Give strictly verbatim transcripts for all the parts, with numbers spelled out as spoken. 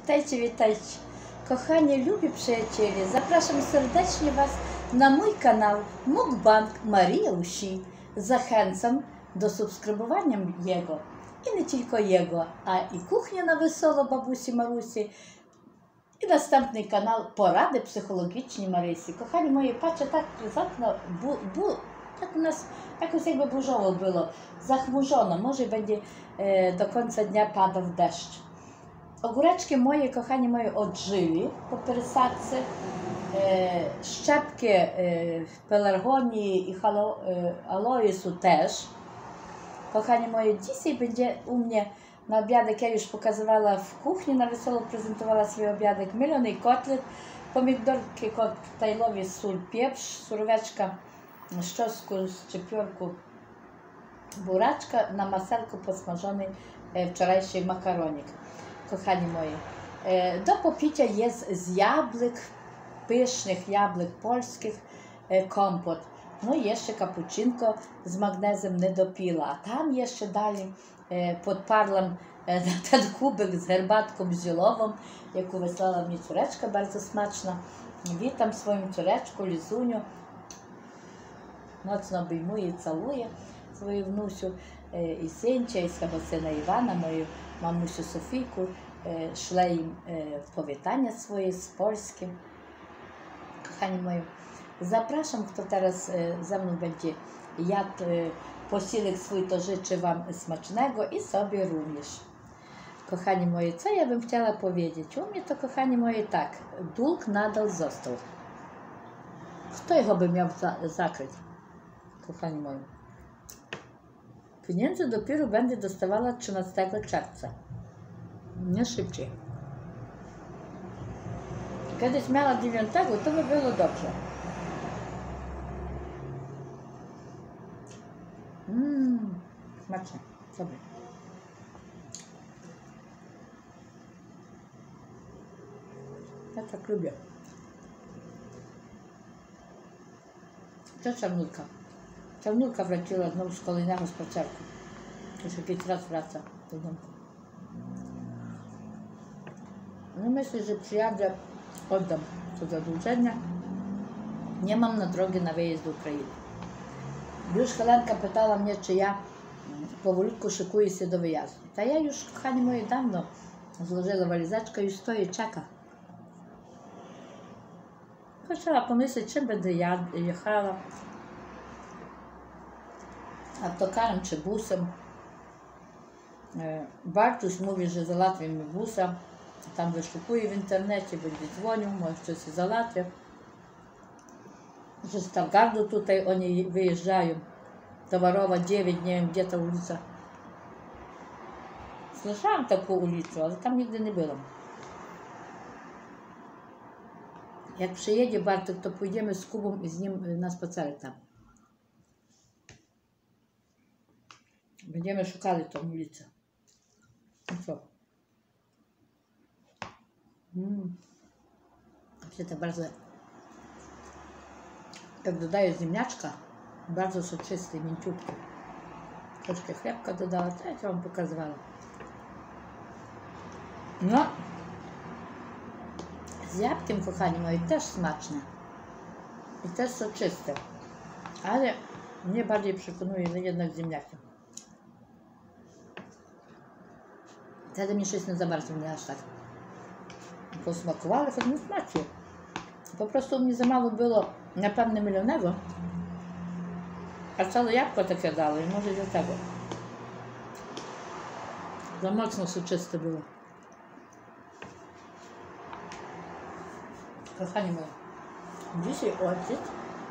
Witajcie, witajcie. Kochani, lubi przyjaciele, zapraszam serdecznie Was na mój kanał Mukbang Maria Usi. Zachęcam do subskrybowania jego i nie tylko jego, a i kuchnia na wesoło babusi Marusi i następny kanał Porady psychologiczne Marysi. Kochani moi, patrzę tak przez okno, bu, bu, tak u nas jakoś jakby burzowo było, zachmurzono, może będzie e, do końca dnia padał deszcz. Ogóreczki moje, kochani moje, odżyli po persadce. E, szczepki e, pelargonii i halo, e, aloesu też. Kochani moje, dzisiaj będzie u mnie na obiadek, ja już pokazywała w kuchni, na wesoło prezentowała swój obiadek, mielony kotlet, pomidorki koktajlowe, sól, pieprz, suróweczka z czosnku, z czepiorku, buraczka, na masełku posmażony e, wczorajszy makaronik. Kochani moi, do popicia jest z jabłek, pysznych jabłek polskich, kompot. No i jeszcze cappuccinko z magnezem nie dopila. A tam jeszcze dali, podparłam ten kubek z herbatką zielową, jaką wysłała mi córeczka, bardzo smaczna. Witam swoją córeczkę, Lizuniu. Mocno obejmuję i całuję swoją wnusiu i Sęcia, i swego syna Iwana, moją mamusiu Sofijku. Szle im powitania swoje z Polski. Kochani moi, zapraszam, kto teraz ze mną będzie jadł posiłek swój, to życzę Wam smacznego i sobie również. Kochani moi, co ja bym chciała powiedzieć? U mnie to, kochani moi, tak, dług nadal został. Kto jego by miał za zakryć? Kochani moi, pieniądze dopiero będę dostawała trzynastego czerwca. Nie szybciej. Kiedyś miała dziewiątego, to by było dobrze. Mmm, smaczne, dobre. Ja tak lubię. To czarnulka. Czarnulka wróciła znowu z kolejnego spacerku. Już jakiś raz wraca do domku. No myślę, że przyjadę, oddam to zadłużenia. Nie mam na drogę na wyjazd do Ukrainy. Już Helenka pytała mnie, czy ja powolutku szykuję się do wyjazdu. To ja już, kochani moje, dawno złożyła walizeczkę, już stoi, czeka. Chciała pomyśleć, czym będę jechała. Autokarem czy busem. Bartuś mówi, że załatwi mi busa. Tam wyszukuje w internecie, będzie dzwonił, może coś się załatwia. Że z Stargardu tutaj oni wyjeżdżają. Towarowa dziewięć, nie wiem gdzie ta ulica. Słyszałam taką ulicę, ale tam nigdy nie byłam. Jak przyjedzie Bartek, to pójdziemy z Kubą i z nim na spacerek tam. Będziemy szukali tą ulicę. No co? Mmm. To bardzo, jak dodaję ziemniaczka, bardzo soczysty i mięciutki. Troszkę chlebka dodała, to ja to Wam pokazywała. No, z jabłkiem, kochani moi, też smaczne i też soczyste, ale mnie bardziej przekonuje, że jednak z ziemniakiem. Wtedy mi coś nie za bardzo mnie aż tak posmakowało, choć nie smacznie. Po prostu u mnie za mało było napewne mielonego, a całe jabłko takie dało i może do tego. Za mocno soczyste było. Kochani moi, dzisiaj ojciec.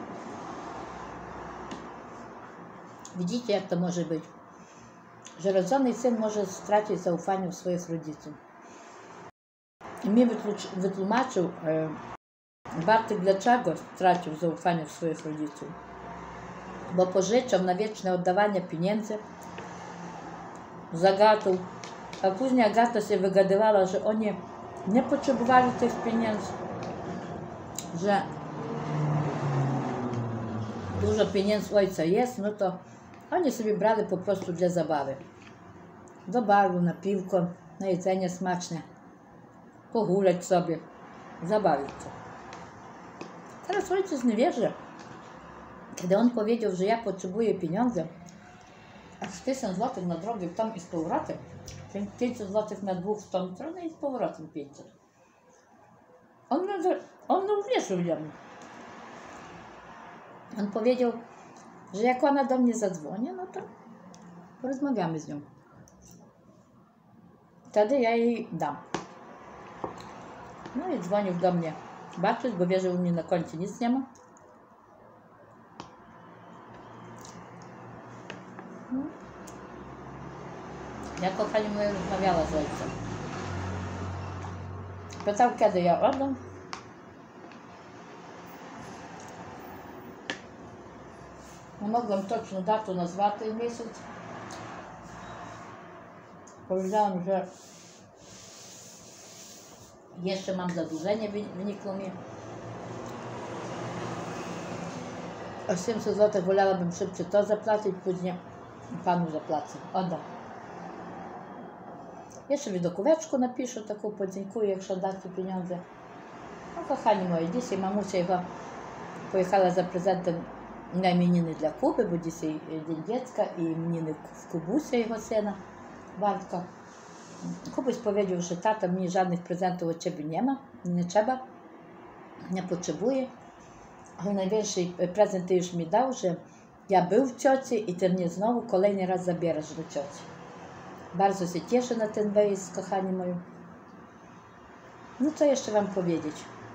Widzicie, jak to może być, że rodzony syn może stracić zaufanie w swoich rodziców. I mi wytłumaczył e, Bartek, dlaczego stracił zaufanie w swoich rodziców. Bo pożyczał na wieczne oddawanie pieniędzy z Agatą, a później Agata się wygadywała, że oni nie potrzebowali tych pieniędzy, że dużo pieniędzy ojca jest, no to oni sobie brali po prostu dla zabawy. Do baru, na piwko, na jedzenie smaczne. pogulać sobie, zabawić się. Teraz ojciec nie wierzy. Kiedy on powiedział, że ja potrzebuję pieniądze, aż tysiąc złotych na drogę tam i z powrotem, pięćset złotych na dwóch w tą stronę i z powrotem pięćset. On, on nie uwierzył jemu. On powiedział, że jak ona do mnie zadzwoni, no to porozmawiamy z nią. Wtedy ja jej dam. No i dzwonił do mnie Bartuś, bo wie, że u mnie na koncie nic nie ma. No. Ja, kochani moje, rozmawiała z ojcem. Pytał, kiedy ja oddam. Nie mogłem точно дату назвати місяць. Powiedziałam, że jeszcze mam zadłużenie, wynikło mi. osiemset złotych wolałabym szybciej to zapłacić, później panu zapłacę. Oddam. Jeszcze mi do kółeczku napiszę, taką podziękuję, jak dacie pieniądze. No kochani moi, dzisiaj mamusia jego pojechała za prezentem na imieniny dla Kuby, bo dzisiaj Dzień Dziecka i imieniny w Kubusia, jego syna, Bartka. Kubuś powiedział, że tata, mi żadnych prezentów od ciebie nie ma, nie trzeba, nie potrzebuję. Ale największy prezent ty już mi dał, że ja był w cioci i ty mnie znowu kolejny raz zabierasz do cioci. Bardzo się cieszę na ten wyjazd, kochani moi. No co jeszcze wam powiedzieć?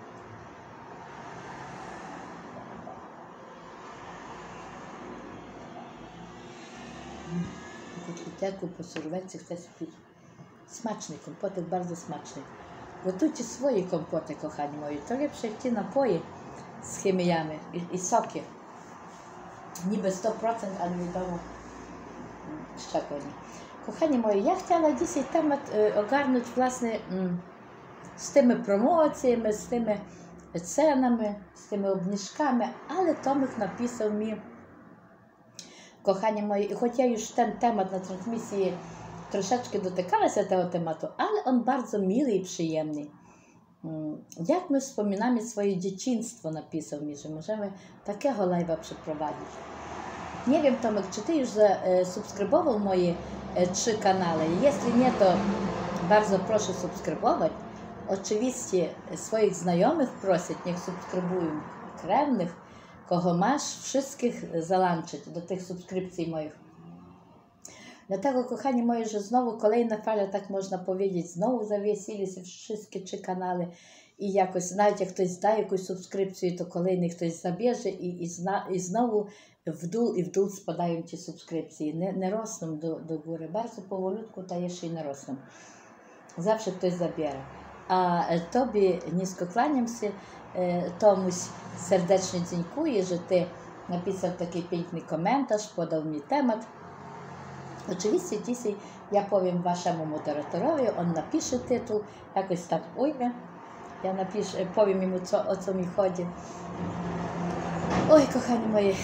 Po kwiteku, po surówce chcę pić. Smaczny kompotek, bardzo smaczny. Gotujcie swoje kompoty, kochani moi. To lepsze jak te napoje z chemiami i, i soki. Niby sto procent, ale wiadomo z czego nie. Kochani moi, ja chciała dzisiaj temat y, ogarnąć właśnie y, z tymi promocjami, z tymi cenami, z tymi obniżkami, ale Tomek napisał mi, kochani moi, choć ja już ten temat na transmisji troszeczkę dotykała się tego tematu, ale on bardzo miły i przyjemny. Jak my wspominamy swoje dzieciństwo, napisał mi, że możemy takiego live'a przeprowadzić. Nie wiem, Tomek, czy ty już subskrybował moje trzy kanały? Jeśli nie, to bardzo proszę subskrybować. Oczywiście swoich znajomych prosić, niech subskrybują, krewnych, kogo masz, wszystkich załączyć do tych subskrypcji moich. Dlatego, kochani moi, że znowu kolejna fala, tak można powiedzieć, znowu zawiesili się wszystkie trzy kanały i jakoś, nawet jak ktoś da jakąś subskrypcję, to kolejny ktoś zabierze i, i, zna, i znowu w dół i w dół spadają ci subskrypcje, nie, nie rosną do, do góry, bardzo powolutku to jeszcze nie rosną. Zawsze ktoś zabiera. A tobie nisko kłaniam się, Tomuś, serdecznie dziękuję, że ty napisał taki piękny komentarz, podał mi temat. Oczywiście dzisiaj ja powiem waszemu moderatorowi, on napisze tytuł, jakoś tam ujmę, ja napiszę, powiem mu co, o co mi chodzi. Oj, kochani moi.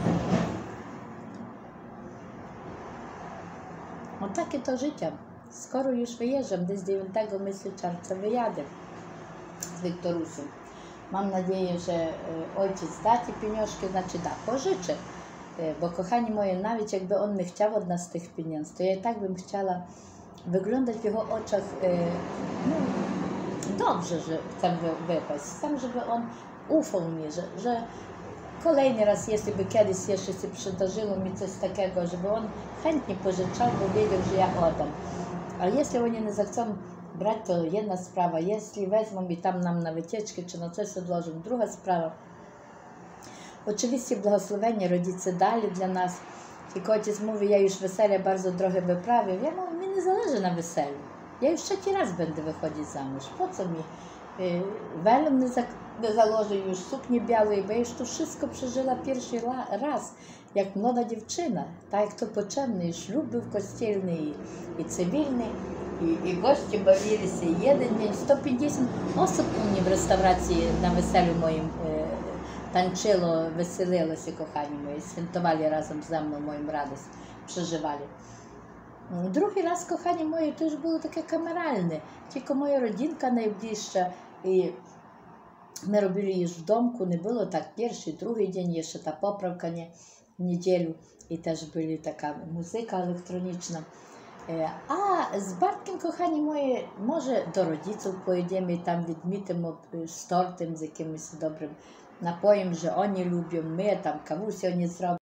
No takie to życie. Skoro już wyjeżdżam, do dziewiątego myślę czerwca wyjadę z Wiktorusem. Mam nadzieję, że ojciec da te pieniążki, znaczy da, pożyczę. Bo kochani moje, nawet jakby on nie chciał od nas tych pieniędzy, to ja i tak bym chciała wyglądać w jego oczach no, dobrze, że chcę wypaść. Chcę, żeby on ufał mi, że, że kolejny raz, jeśli by kiedyś jeszcze się przydarzyło mi coś takiego, żeby on chętnie pożyczał, bo wiedział, że ja oddam. A jeśli oni nie zechcą brać, to jedna sprawa. Jeśli wezmą i tam nam na wycieczkę czy na coś odłożą, druga sprawa. Oczywiście błogosławienie rodzice dali dla nas. I ojciec mówi, ja już wesele bardzo drogo wyprawię. Ja mówię, mi nie zależy na weselu. Ja już trzeci raz będę wychodzić za mąż. Po co mi? Welem nie, za, nie założę już suknię białej, bo ja już to wszystko przeżyła pierwszy raz, jak młoda dziewczyna. Tak jak to potrzebne. I ślub był kościelny i, i cywilny. I, I goście bawili się jeden dzień. sto pięćdziesiąt osób u mnie w restauracji na weselu moim tańczyło, weseliło się, kochani moi, świętowali razem ze mną moją radość, przeżywali. Drugi raz, kochani moje, to już było takie kameralne. Tylko moja rodzinka najbliższa i my robili już w domku, nie było tak pierwszy, drugi dzień, jeszcze ta poprawka nie, w niedzielu i też byli taka muzyka elektroniczna. A z Bartkiem, kochani moje, może do rodziców pojedziemy tam wytmitym z tortem, z jakimś dobrym napojem, że oni lubią, my tam kawusie oni zrobią.